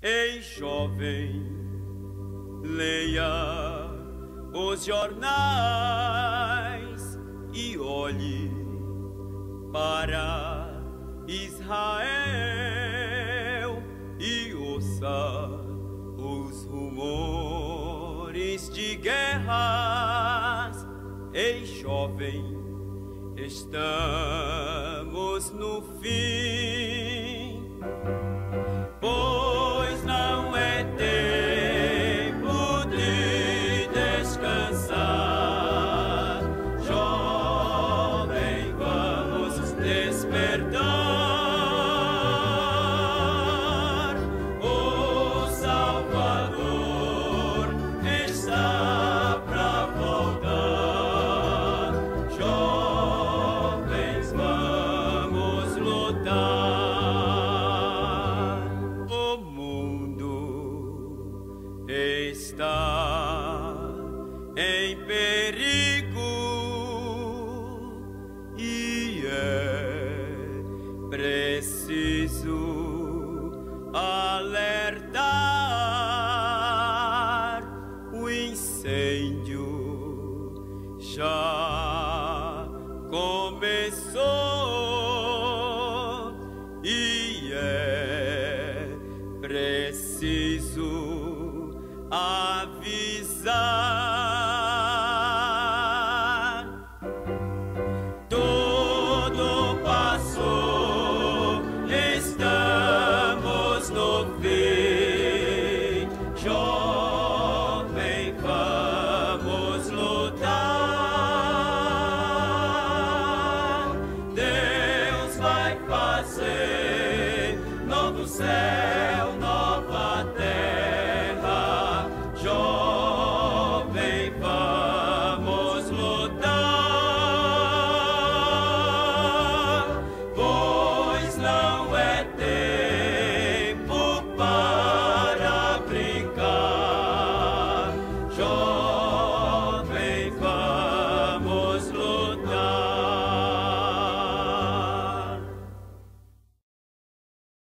Ei, jovem, leia os jornais e olhe para Israel e ouça os rumores de guerras. Ei, jovem, estamos no fim, pois não é tempo de descansar. Jovem, vamos despertar. O Salvador está pra voltar. Jovens, vamos lutar. O mundo está em perigo e é preciso alertar. O incêndio já começou e é preciso avisar. Tudo passou, estamos no fim.